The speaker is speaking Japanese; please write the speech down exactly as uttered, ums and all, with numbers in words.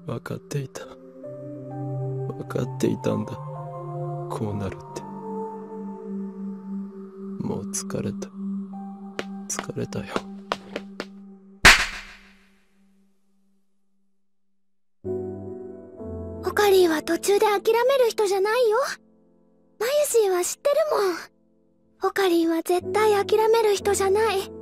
分かっていた。分かっていたんだ。こうなるって。もう疲れた。疲れたよ。 オカリーは途中で諦める人じゃないよ。マユシーは知ってるもん。オカリーは絶対諦める人じゃない。